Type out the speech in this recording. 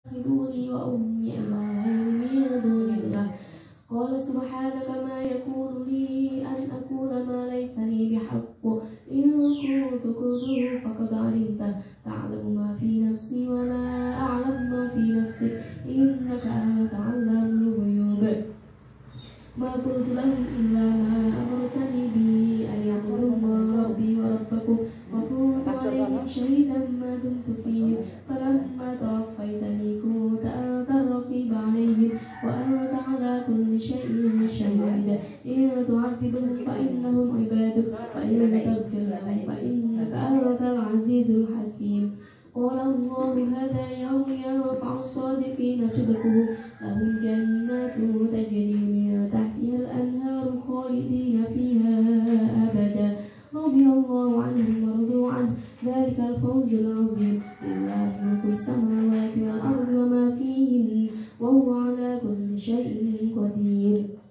اتخذوني وأمي إلهين من دون الله. قال سبحانك ما يكون لي أن أقول ما ليس لي بحق، إن كنت قلته فقد علمته، تعلم ما في نفسي ولا أعلم ما في نفسك، إنك أنت علام الغيوب. ما قلت لهم إلا ما أمرتني به أن يعبدوا الله ربي وربكم، وكنت عليهم شهيدا ما دمت فيهم، فلما توفيتني كنت أنت الرقيب عليهم وأنت على كل شيء شهيد. إن تعذبهم فإنهم عبادك، وإن تغفر لهم فإنك أنت العزيز الحكيم. قال الله هذا يوم ينفع الصادقين صدقهم، لهم جنات تجري من تحتها الأنهار خالدين فيها أبدا، رضي الله عنهم ورضوا عنه، ذلك الفوز العظيم. لله ملك السماوات والأرض وما فيهن، وهو على كل شيء قدير.